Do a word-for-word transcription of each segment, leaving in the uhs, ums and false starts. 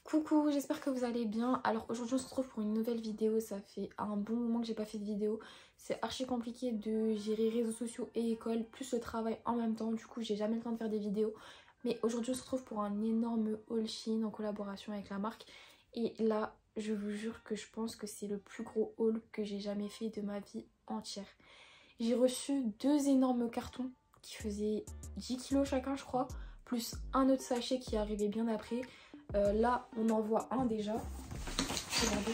Coucou, j'espère que vous allez bien. Alors aujourd'hui on se retrouve pour une nouvelle vidéo. Ça fait un bon moment que j'ai pas fait de vidéo. C'est archi compliqué de gérer réseaux sociaux et école plus le travail en même temps. Du coup j'ai jamais le temps de faire des vidéos. Mais aujourd'hui on se retrouve pour un énorme haul Shein en collaboration avec la marque. Et là je vous jure que je pense que c'est le plus gros haul que j'ai jamais fait de ma vie entière. J'ai reçu deux énormes cartons qui faisaient dix kilos chacun je crois. Plus un autre sachet qui arrivait bien après. Euh, là, on en voit un déjà. Regardez.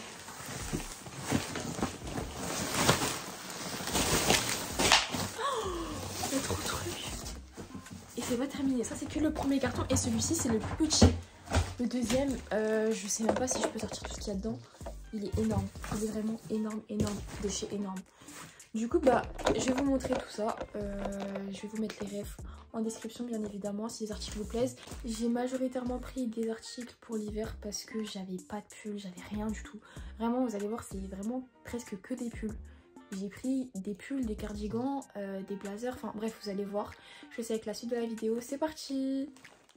Oh, il y a trop de trucs. Et c'est pas terminé. Ça, c'est que le premier carton. Et celui-ci, c'est le plus petit. Le deuxième, euh, je sais même pas si je peux sortir tout ce qu'il y a dedans. Il est énorme. Il est vraiment énorme, énorme. De chez énorme. Du coup, bah, je vais vous montrer tout ça. Euh, je vais vous mettre les refs en description, bien évidemment, si les articles vous plaisent. J'ai majoritairement pris des articles pour l'hiver parce que j'avais pas de pull, j'avais rien du tout. Vraiment, vous allez voir, c'est vraiment presque que des pulls. J'ai pris des pulls, des cardigans, euh, des blazers, enfin bref, vous allez voir. Je sais avec la suite de la vidéo. C'est parti!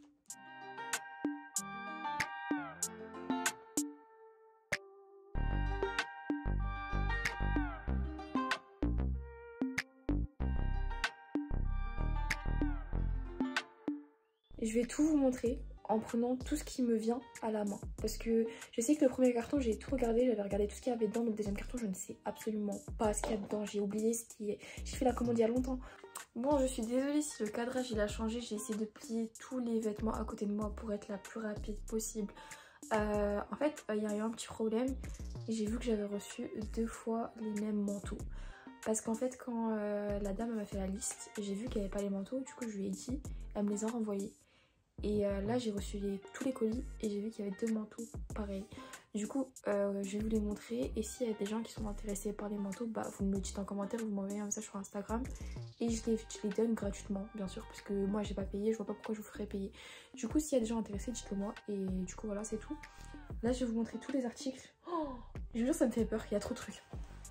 Je vais tout vous montrer en prenant tout ce qui me vient à la main. Parce que je sais que le premier carton, j'ai tout regardé. J'avais regardé tout ce qu'il y avait dedans. Le deuxième carton, je ne sais absolument pas ce qu'il y a dedans. J'ai oublié ce qui est... J'ai fait la commande il y a longtemps. Bon, je suis désolée si le cadrage il a changé. J'ai essayé de plier tous les vêtements à côté de moi pour être la plus rapide possible. Euh, en fait, il y a eu un petit problème. J'ai vu que j'avais reçu deux fois les mêmes manteaux. Parce qu'en fait, quand euh, la dame m'a fait la liste, j'ai vu qu'il n'y avait pas les manteaux. Du coup, je lui ai dit, elle me les a renvoyés. Et euh, là j'ai reçu les, tous les colis et j'ai vu qu'il y avait deux manteaux pareils. Du coup euh, je vais vous les montrer et s'il y a des gens qui sont intéressés par les manteaux, bah vous me le dites en commentaire, vous m'envoyez un message sur Instagram et je les, je les donne gratuitement bien sûr parce que moi j'ai pas payé, je vois pas pourquoi je vous ferais payer. Du coup s'il y a des gens intéressés, dites-le moi et du coup voilà c'est tout. Là je vais vous montrer tous les articles. Oh, je vous jure ça me fait peur, il y a trop de trucs.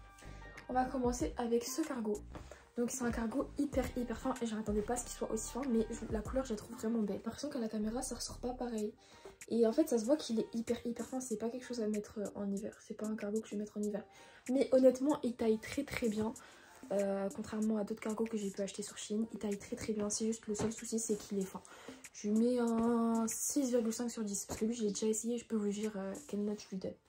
On va commencer avec ce cargo. Donc c'est un cargo hyper hyper fin et je n'attendais pas à ce qu'il soit aussi fin, mais je, la couleur je la trouve vraiment belle. J'ai l'impression qu'à la caméra ça ressort pas pareil. Et en fait ça se voit qu'il est hyper hyper fin, c'est pas quelque chose à mettre en hiver. C'est pas un cargo que je vais mettre en hiver. Mais honnêtement il taille très très bien. Euh, contrairement à d'autres cargos que j'ai pu acheter sur Shein, il taille très très bien. C'est juste le seul souci c'est qu'il est fin. Je lui mets un six virgule cinq sur dix parce que lui je l'ai déjà essayé, je peux vous dire euh, quelle note je lui donne.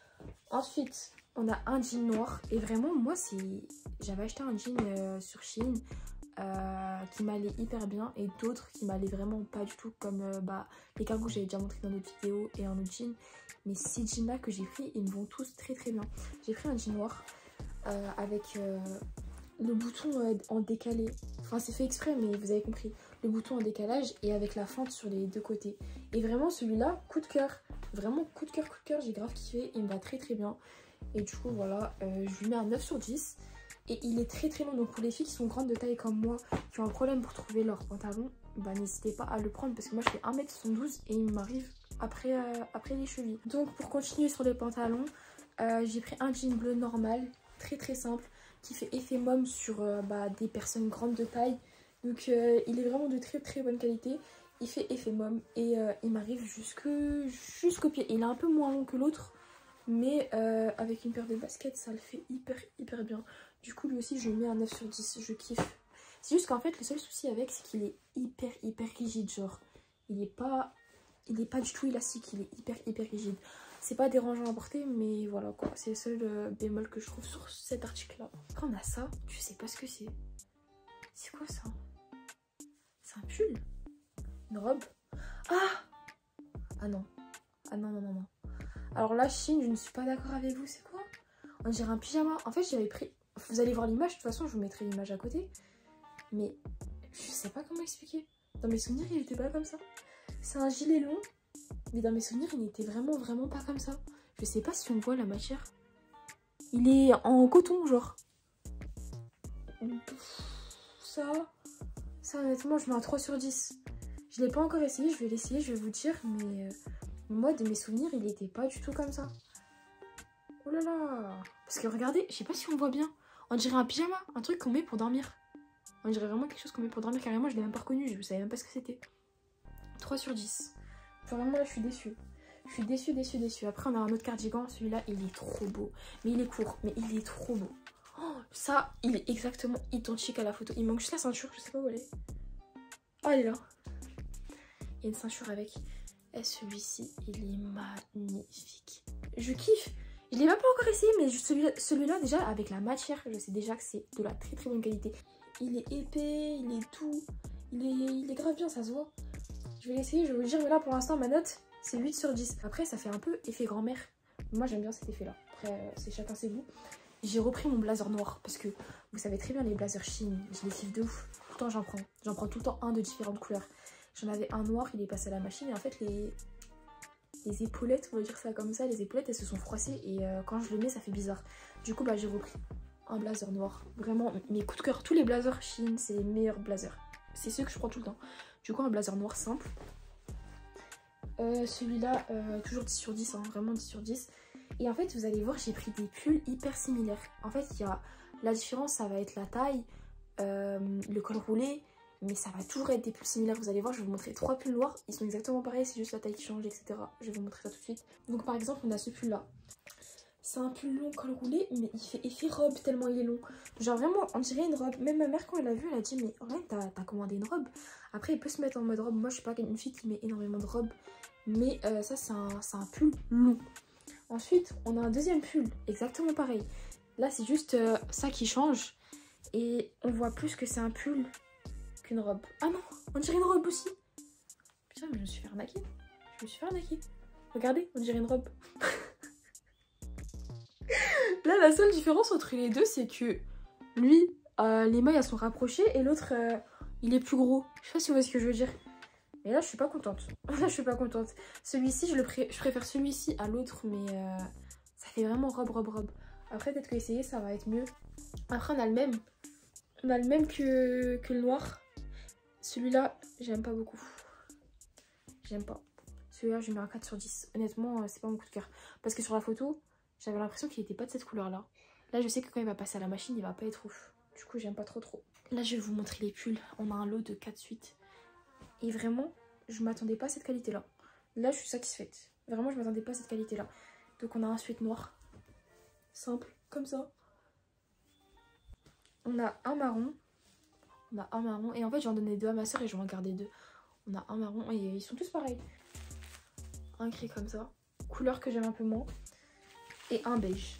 Ensuite on a un jean noir et vraiment moi c'est j'avais acheté un jean euh, sur Shein euh, qui m'allait hyper bien et d'autres qui m'allaient vraiment pas du tout comme euh, bah, les cargos que j'avais déjà montré dans d'autres vidéos et un autre jean. Mais ces jeans là que j'ai pris ils me vont tous très très bien. J'ai pris un jean noir euh, avec euh, le bouton euh, en décalé, enfin c'est fait exprès mais vous avez compris, le bouton en décalage et avec la fente sur les deux côtés. Et vraiment celui-là coup de cœur, vraiment coup de cœur coup de cœur, j'ai grave kiffé, il me va très très bien. Et du coup voilà, euh, je lui mets un neuf sur dix. Et il est très très long. Donc pour les filles qui sont grandes de taille comme moi, qui ont un problème pour trouver leur pantalon, bah n'hésitez pas à le prendre. Parce que moi je fais un mètre soixante-douze et il m'arrive après, euh, après les chevilles. Donc pour continuer sur les pantalons, euh, j'ai pris un jean bleu normal, très très simple, qui fait effet môme sur euh, bah, des personnes grandes de taille. Donc euh, il est vraiment de très très bonne qualité. Il fait effet môme et euh, il m'arrive jusqu'au pied. Il est un peu moins long que l'autre. Mais euh, avec une paire de baskets, ça le fait hyper hyper bien. Du coup, lui aussi, je lui mets un neuf sur dix. Je kiffe. C'est juste qu'en fait, le seul souci avec, c'est qu'il est hyper hyper rigide. Genre, il est pas, il est pas du tout élastique. Il est hyper hyper rigide. C'est pas dérangeant à porter, mais voilà quoi. C'est le seul euh, bémol que je trouve sur cet article-là. Après, on a ça. Je sais pas ce que c'est. C'est quoi ça? C'est un pull? Une robe? Ah! Ah non. Ah non, non, non, non. Alors là, Shein, je ne suis pas d'accord avec vous. C'est quoi? On dirait un pyjama. En fait, j'avais pris... Vous allez voir l'image. De toute façon, je vous mettrai l'image à côté. Mais je sais pas comment expliquer. Dans mes souvenirs, il était pas comme ça. C'est un gilet long. Mais dans mes souvenirs, il n'était vraiment, vraiment pas comme ça. Je sais pas si on voit la matière. Il est en coton, genre. Ça... Ça, honnêtement, je mets un trois sur dix. Je l'ai pas encore essayé. Je vais l'essayer, je vais vous dire. Mais... moi, de mes souvenirs, il était pas du tout comme ça. Oh là là. Parce que regardez, je sais pas si on voit bien. On dirait un pyjama, un truc qu'on met pour dormir. On dirait vraiment quelque chose qu'on met pour dormir. Carrément, je l'ai même pas reconnu, je savais même pas ce que c'était. trois sur dix. Vraiment, là, je suis déçue. Je suis déçue, déçue, déçue. Après, on a un autre cardigan. Celui-là, il est trop beau. Mais il est court, mais il est trop beau. Oh, ça, il est exactement identique à la photo. Il manque juste la ceinture, je sais pas où elle est. Oh, elle est là. Il y a une ceinture avec. Et celui-ci, il est magnifique. Je kiffe. Je l'ai même pas encore essayé, mais celui-là, celui-là, déjà, avec la matière, je sais déjà que c'est de la très très bonne qualité. Il est épais, il est doux. Il est, il est grave bien, ça se voit. Je vais l'essayer, je vais vous le dire, mais là, pour l'instant, ma note, c'est huit sur dix. Après, ça fait un peu effet grand-mère. Moi, j'aime bien cet effet-là. Après, c'est chacun ses goûts. J'ai repris mon blazer noir parce que vous savez très bien les blazers Shein, je les kiffe de ouf. Tout le temps j'en prends. J'en prends tout le temps un de différentes couleurs. J'en avais un noir, il est passé à la machine et en fait les, les épaulettes, on va dire ça comme ça, les épaulettes elles se sont froissées et euh, quand je le mets ça fait bizarre. Du coup bah j'ai repris un blazer noir. Vraiment mes coups de cœur, tous les blazers Shein c'est les meilleurs blazers. C'est ceux que je prends tout le temps. Du coup un blazer noir simple. Euh, Celui-là euh, toujours dix sur dix, hein, vraiment dix sur dix. Et en fait, vous allez voir, j'ai pris des pulls hyper similaires. En fait, il y a la différence, ça va être la taille, euh, le col roulé, mais ça va toujours être des pulls similaires. Vous allez voir, je vais vous montrer trois pulls noirs. Ils sont exactement pareils, c'est juste la taille qui change, et cetera. Je vais vous montrer ça tout de suite. Donc, par exemple, on a ce pull-là. C'est un pull long, col roulé, mais il fait effet robe tellement il est long. Genre vraiment, on dirait une robe. Même ma mère, quand elle l'a vu, elle a dit, mais Orlaine, t'as commandé une robe. Après, il peut se mettre en mode robe. Moi, je suis pas une fille qui met énormément de robes. Mais euh, ça, c'est un, un pull long. Ensuite, on a un deuxième pull, exactement pareil. Là, c'est juste euh, ça qui change. Et on voit plus que c'est un pull qu'une robe. Ah non, on dirait une robe aussi. Putain, mais je me suis fait arnaquer. Je me suis fait arnaquer. Regardez, on dirait une robe. Là, la seule différence entre les deux, c'est que lui, euh, les mailles, elles sont rapprochées et l'autre, euh, il est plus gros. Je sais pas si vous voyez ce que je veux dire. Mais là, je suis pas contente. Là, je suis pas contente. Celui-ci, je, le pré je préfère celui-ci à l'autre, mais euh, ça fait vraiment robe, robe, robe. Après, peut-être que essayer, ça va être mieux. Après, on a le même. On a le même que, que le noir. Celui-là, j'aime pas beaucoup. J'aime pas. Celui-là, je mets un quatre sur dix. Honnêtement, c'est pas mon coup de cœur. Parce que sur la photo, j'avais l'impression qu'il était pas de cette couleur-là. Là, je sais que quand il va passer à la machine, il va pas être ouf. Du coup, j'aime pas trop trop. Là, je vais vous montrer les pulls. On a un lot de quatre suites. Et vraiment, je m'attendais pas à cette qualité-là. Là, je suis satisfaite. Vraiment, je m'attendais pas à cette qualité-là. Donc, on a un sweat noir. Simple, comme ça. On a un marron. On a un marron. Et en fait, j'en donnais deux à ma soeur et je vais en garder deux. On a un marron et ils sont tous pareils. Un gris comme ça. Couleur que j'aime un peu moins. Et un beige.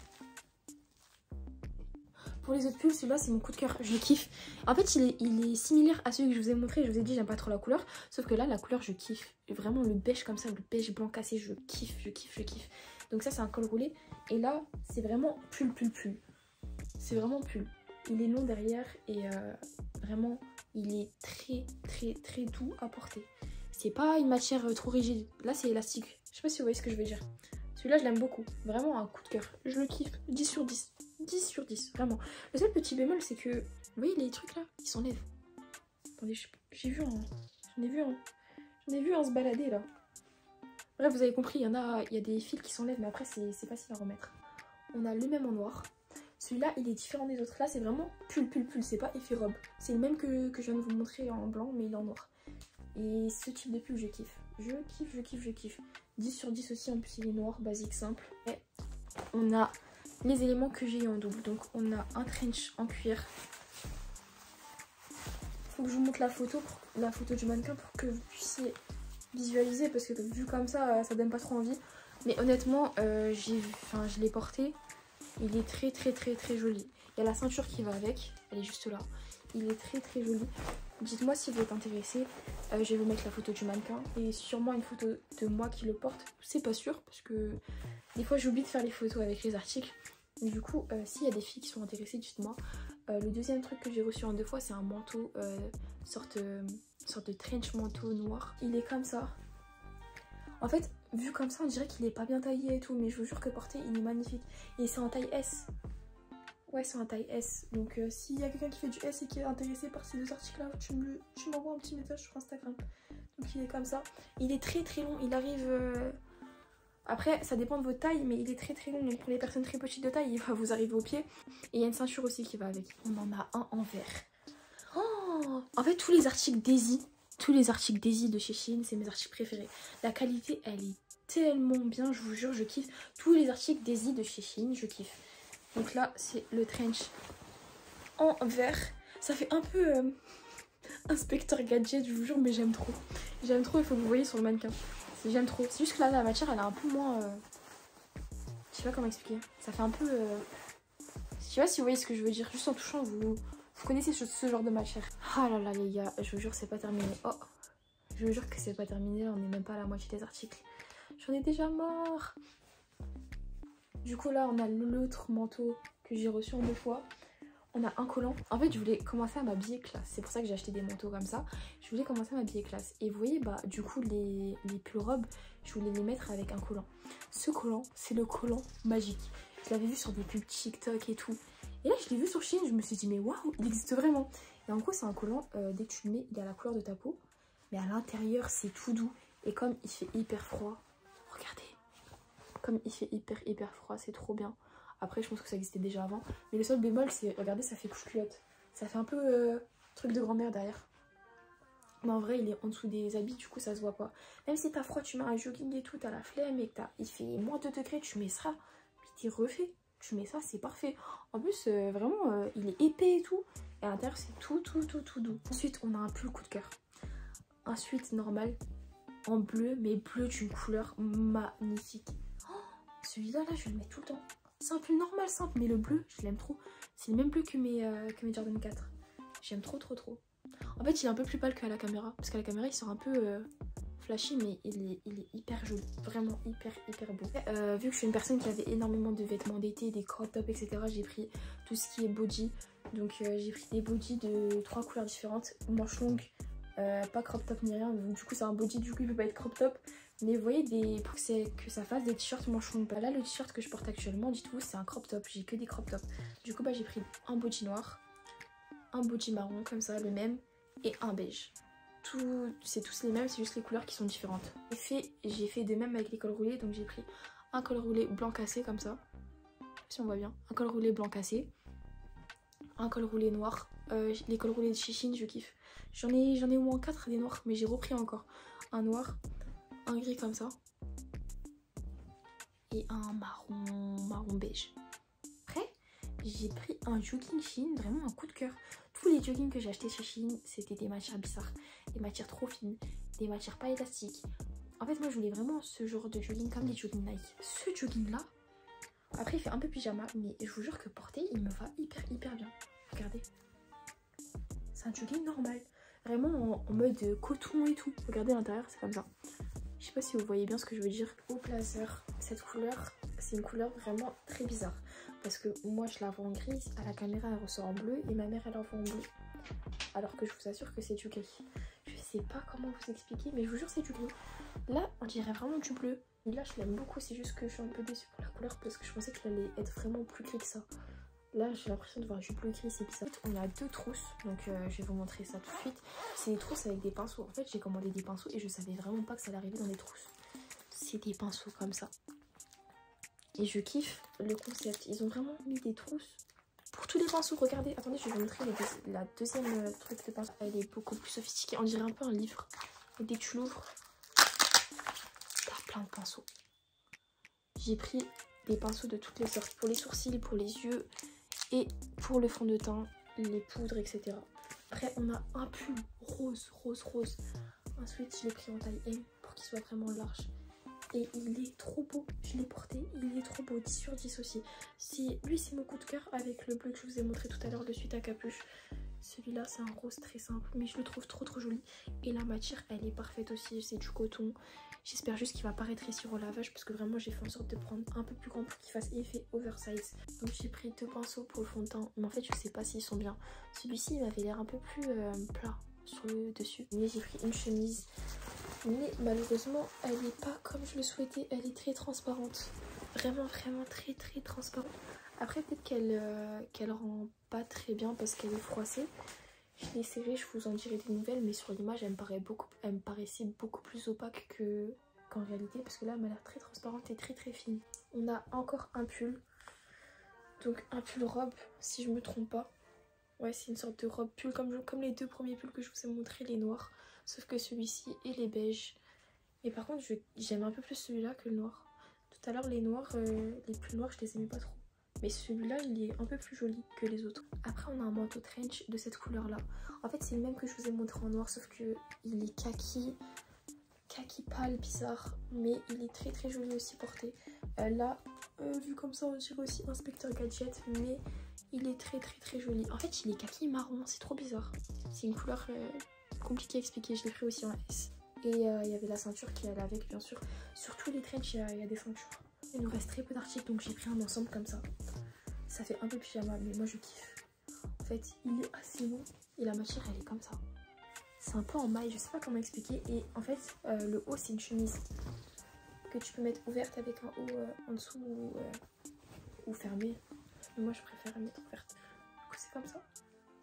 Pour les autres pulls, celui-là c'est mon coup de cœur, je le kiffe. En fait il est, il est similaire à celui que je vous ai montré, je vous ai dit j'aime pas trop la couleur. Sauf que là la couleur je kiffe. Vraiment le beige comme ça, le beige blanc cassé, je kiffe, je kiffe, je kiffe. Donc ça c'est un col roulé. Et là c'est vraiment pull, pull, pull. C'est vraiment pull. Il est long derrière et euh, vraiment il est très très très doux à porter. C'est pas une matière trop rigide. Là c'est élastique. Je sais pas si vous voyez ce que je veux dire. Celui-là je l'aime beaucoup. Vraiment un coup de cœur. Je le kiffe. dix sur dix. dix sur dix, vraiment. Le seul petit bémol, c'est que, vous voyez les trucs là, ils s'enlèvent. Attendez, j'ai vu un... J'en ai vu un... J'en ai vu un se balader là. Bref, vous avez compris, il y en a, il y a des fils qui s'enlèvent, mais après c'est facile à remettre. On a le même en noir. Celui-là, il est différent des autres. Là, c'est vraiment pull, pull, pull, c'est pas effet robe. C'est le même que, que je viens de vous montrer en blanc, mais il est en noir. Et ce type de pull, je kiffe. Je kiffe, je kiffe, je kiffe. dix sur dix aussi, en plus il est noir, basique, simple. Et on a les éléments que j'ai eu en double. Donc on a un trench en cuir. Faut que je vous montre la photo, pour, la photo du mannequin pour que vous puissiez visualiser, parce que vu comme ça, ça donne pas trop envie. Mais honnêtement, euh, j'ai, enfin, je l'ai porté. Il est très très très très joli. Il y a la ceinture qui va avec, elle est juste là. Il est très très joli. Dites-moi si vous êtes intéressé. Euh, je vais vous mettre la photo du mannequin et sûrement une photo de moi qui le porte. C'est pas sûr parce que des fois j'oublie de faire les photos avec les articles. Et du coup, euh, s'il y a des filles qui sont intéressées, dites-moi. Euh, le deuxième truc que j'ai reçu en deux fois, c'est un manteau, euh, sorte, euh, sorte de trench manteau noir. Il est comme ça. En fait, vu comme ça, on dirait qu'il est pas bien taillé et tout, mais je vous jure que porté, il est magnifique. Et c'est en taille S. Ouais, c'est en taille S. Donc euh, s'il y a quelqu'un qui fait du S et qui est intéressé par ces deux articles-là, tu m'envoies un petit message sur Instagram. Donc il est comme ça. Il est très très long. Il arrive... Euh... Après, ça dépend de votre taille, mais il est très très long. Donc pour les personnes très petites de taille, il va vous arriver au pied. Et il y a une ceinture aussi qui va avec. On en a un en vert. Oh, en fait, tous les articles Daisy, Tous les articles Daisy de chez Shein, c'est mes articles préférés. La qualité, elle est tellement bien, je vous jure, je kiffe. Tous les articles Daisy de chez Shein, je kiffe. Donc là, c'est le trench en vert. Ça fait un peu euh, inspecteur gadget, je vous jure, mais j'aime trop. J'aime trop, il faut que vous voyez sur le mannequin. J'aime trop. C'est juste que là, la matière, elle est un peu moins... Euh... Je sais pas comment expliquer. Ça fait un peu... Euh... Je sais pas si vous voyez ce que je veux dire. Juste en touchant, vous, vous connaissez ce, ce genre de matière. Ah là là, les gars, je vous jure, c'est pas terminé. Oh, je vous jure que c'est pas terminé. Là, on est même pas à la moitié des articles. J'en ai déjà marre. Du coup, là, on a l'autre manteau que j'ai reçu en deux fois. On a un collant. En fait, je voulais commencer à m'habiller classe. C'est pour ça que j'ai acheté des manteaux comme ça. Je voulais commencer à m'habiller classe. Et vous voyez, bah, du coup, les, les pulls robes, je voulais les mettre avec un collant. Ce collant, c'est le collant magique. Je l'avais vu sur des pubs TikTok et tout. Et là, je l'ai vu sur Shein. Je me suis dit, mais waouh, il existe vraiment. Et en gros, c'est un collant. Euh, dès que tu le mets, il a la couleur de ta peau. Mais à l'intérieur, c'est tout doux. Et comme il fait hyper froid, regardez. Comme il fait hyper, hyper froid, c'est trop bien. Après, je pense que ça existait déjà avant. Mais le seul bémol, c'est, regardez, ça fait couche-culotte. Ça fait un peu euh, truc de grand-mère derrière. Mais en vrai, il est en dessous des habits, du coup, ça se voit pas. Même si t'as froid, tu mets un jogging et tout, t'as la flemme et que t'as, il fait moins deux degrés, tu mets ça, puis t'es refait. Tu mets ça, c'est parfait. En plus, euh, vraiment, euh, il est épais et tout. Et à l'intérieur, c'est tout, tout, tout, tout doux. Ensuite, on a un pull coup de cœur. Ensuite, normal, en bleu, mais bleu d'une couleur magnifique. Oh, celui-là, là, je vais le mettre tout le temps. C'est un pull normal, simple, mais le bleu, je l'aime trop. C'est le même bleu que mes, euh, que mes Jordan quatre. J'aime trop, trop, trop. En fait, il est un peu plus pâle qu'à la caméra. Parce qu'à la caméra, il sort un peu euh, flashy, mais il est, il est hyper joli. Vraiment hyper, hyper beau. Euh, vu que je suis une personne qui avait énormément de vêtements d'été, des crop tops, et cetera, j'ai pris tout ce qui est body. Donc, euh, j'ai pris des bodys de trois couleurs différentes. Manches longues, euh, pas crop top ni rien. Donc, du coup, c'est un body, du coup, il peut pas être crop top. Mais vous voyez, des, pour que, que ça fasse des t-shirts manches longues. Bah là, le t-shirt que je porte actuellement, dites-vous, c'est un crop top. J'ai que des crop tops. Du coup, bah, j'ai pris un body noir, un body marron, comme ça, le même, et un beige. Tout, c'est tous les mêmes, c'est juste les couleurs qui sont différentes. J'ai fait, j'ai fait de même avec les cols roulés. Donc, j'ai pris un col roulé blanc cassé, comme ça. Je sais pas si on voit bien. Un col roulé blanc cassé. Un col roulé noir. Euh, les cols roulés de chez Shein, je kiffe. J'en ai, j'en ai au moins quatre des noirs, mais j'ai repris encore un noir. Un gris comme ça et un marron marron beige. Après j'ai pris un jogging Shein, vraiment un coup de cœur. Tous les joggings que j'ai achetés chez Shein, c'était des matières bizarres, des matières trop fines, des matières pas élastiques. En fait, moi je voulais vraiment ce genre de jogging comme les joggings Nike. Ce jogging là, après il fait un peu pyjama, mais je vous jure que porter il me va hyper hyper bien. Regardez, c'est un jogging normal, vraiment en, en mode coton et tout. Regardez l'intérieur, c'est comme ça. Je sais pas si vous voyez bien ce que je veux dire. Au blazer, cette couleur, c'est une couleur vraiment très bizarre. Parce que moi, je la vois en gris. À la caméra, elle ressort en bleu. Et ma mère, elle la voit en bleu. Alors que je vous assure que c'est du gris. Je sais pas comment vous expliquer, mais je vous jure, c'est du gris. Là, on dirait vraiment du bleu. Et là, je l'aime beaucoup. C'est juste que je suis un peu déçue pour la couleur. Parce que je pensais qu'elle allait être vraiment plus gris que ça. Là, j'ai l'impression de voir du bleu gris, c'est bizarre. En fait, on a deux trousses, donc euh, je vais vous montrer ça tout de suite. C'est des trousses avec des pinceaux. En fait, j'ai commandé des pinceaux et je savais vraiment pas que ça allait arriver dans des trousses. C'est des pinceaux comme ça. Et je kiffe le concept. Ils ont vraiment mis des trousses pour tous les pinceaux. Regardez, attendez, je vais vous montrer les deux, la deuxième euh, truc de pinceau. Elle est beaucoup plus sophistiquée. On dirait un peu un livre. Et dès que tu l'ouvres, t'as plein de pinceaux. J'ai pris des pinceaux de toutes les sortes. Pour les sourcils, pour les yeux et pour le fond de teint, les poudres, et cetera. Après, on a un pull rose, rose, rose. Ensuite, je l'ai pris en taille M pour qu'il soit vraiment large. Et il est trop beau. Je l'ai porté, il est trop beau. dix sur dix aussi. Si, lui, c'est mon coup de cœur avec le bleu que je vous ai montré tout à l'heure, le suite à capuche. Celui-là, c'est un rose très simple, mais je le trouve trop, trop joli. Et la matière, elle est parfaite aussi. C'est du coton. J'espère juste qu'il va pas rétrécir au lavage parce que vraiment j'ai fait en sorte de prendre un peu plus grand pour qu'il fasse effet oversize. Donc j'ai pris deux pinceaux pour le fond de teint, mais en fait je sais pas s'ils sont bien. Celui-ci il m'avait l'air un peu plus euh, plat sur le dessus. Mais j'ai pris une chemise, mais malheureusement elle n'est pas comme je le souhaitais, elle est très transparente. Vraiment vraiment très très transparente. Après peut-être qu'elle euh, qu'elle rend pas très bien parce qu'elle est froissée. Je l'ai serrée, je vous en dirai des nouvelles, mais sur l'image, elle me paraît beaucoup, elle me paraissait beaucoup plus opaque que qu'en réalité, parce que là, elle m'a l'air très transparente et très très fine. On a encore un pull, donc un pull robe, si je me trompe pas. Ouais, c'est une sorte de robe pull, comme, je, comme les deux premiers pulls que je vous ai montrés, les noirs. sauf que celui-ci et les beiges. Mais par contre j'aime un peu plus celui-là que le noir. Tout à l'heure les noirs, euh, les plus noirs je les aimais pas trop. Mais celui-là il est un peu plus joli que les autres. Après on a un manteau trench de cette couleur là. En fait c'est le même que je vous ai montré en noir, sauf que il est kaki. Kaki pâle bizarre, mais il est très très joli aussi porté. Euh, là, euh, vu comme ça on dirait aussi Inspecteur Gadget, mais il est très très très joli. En fait il est kaki marron, c'est trop bizarre. C'est une couleur euh, compliquée à expliquer, je l'ai pris aussi en S. Et euh, il y avait la ceinture qui allait avec bien sûr. Sur tous les trench il y, y a des ceintures. Il nous reste très peu d'articles donc j'ai pris un ensemble comme ça. Ça fait un peu pyjama mais moi je kiffe. En fait il est assez long et la matière elle est comme ça. C'est un peu en maille, je sais pas comment expliquer. Et en fait, euh, le haut, c'est une chemise que tu peux mettre ouverte avec un haut euh, en dessous ou, euh, ou fermé. Mais moi, je préfère la mettre ouverte. Du coup, c'est comme ça.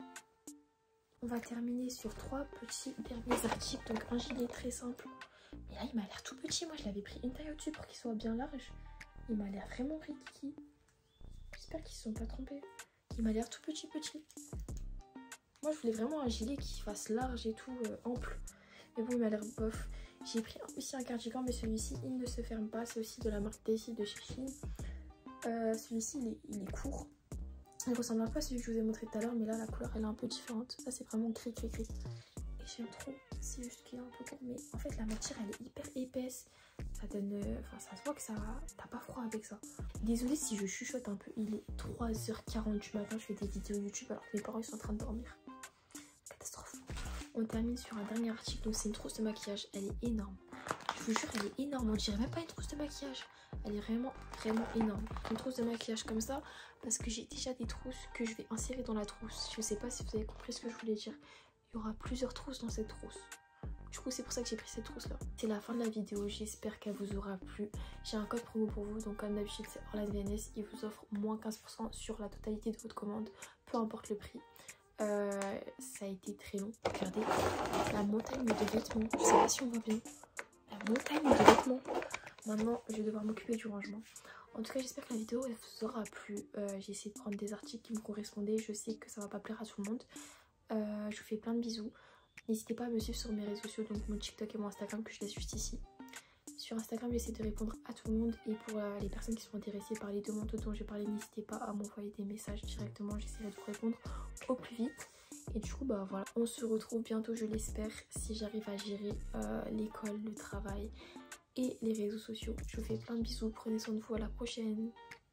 On va terminer sur trois petits derniers articles. Donc, un gilet très simple. Mais là, il m'a l'air tout petit. Moi, je l'avais pris une taille au-dessus pour qu'il soit bien large. Il m'a l'air vraiment rikiki. J'espère qu'ils se sont pas trompés. Il m'a l'air tout petit, petit. Moi je voulais vraiment un gilet qui fasse large et tout, euh, ample. Mais bon il m'a l'air bof. J'ai pris aussi un cardigan mais celui-ci il ne se ferme pas. C'est aussi de la marque Daisy de chez Shein. Euh, celui-ci il est, il est court. Il ressemble un peu à celui que je vous ai montré tout à l'heure. Mais là la couleur elle est un peu différente. Ça c'est vraiment gris gris gris. Et j'aime trop. C'est juste qu'il est un peu court. Mais en fait la matière elle est hyper épaisse. Ça donne... Euh, enfin ça se voit que ça... T'as pas froid avec ça. Désolée si je chuchote un peu. Il est trois heures quarante du matin. Je fais des vidéos YouTube alors que mes parents ils sont en train de dormir. Catastrophe. On termine sur un dernier article. Donc c'est une trousse de maquillage. Elle est énorme. Je vous jure elle est énorme. On dirait même pas une trousse de maquillage. Elle est vraiment vraiment énorme. Une trousse de maquillage comme ça. Parce que j'ai déjà des trousses que je vais insérer dans la trousse. Je sais pas si vous avez compris ce que je voulais dire. Il y aura plusieurs trousses dans cette trousse. Du coup c'est pour ça que j'ai pris cette trousse là. C'est la fin de la vidéo, j'espère qu'elle vous aura plu. J'ai un code promo pour vous, donc comme d'habitude c'est OrlanVNS. Il vous offre moins quinze pour cent sur la totalité de votre commande, peu importe le prix. Euh, ça a été très long, regardez la montagne de vêtements, je sais pas si on voit bien. La montagne de vêtements. Maintenant je vais devoir m'occuper du rangement. En tout cas j'espère que la vidéo elle vous aura plu. euh, J'ai essayé de prendre des articles qui me correspondaient. Je sais que ça va pas plaire à tout le monde. euh, Je vous fais plein de bisous. N'hésitez pas à me suivre sur mes réseaux sociaux, donc mon TikTok et mon Instagram que je laisse juste ici. Sur Instagram, j'essaie de répondre à tout le monde. Et pour euh, les personnes qui sont intéressées par les deux manteaux dont j'ai parlé, n'hésitez pas à m'envoyer des messages directement. J'essaierai de vous répondre au plus vite. Et du coup, bah voilà, on se retrouve bientôt, je l'espère, si j'arrive à gérer euh, l'école, le travail et les réseaux sociaux. Je vous fais plein de bisous, prenez soin de vous, à la prochaine.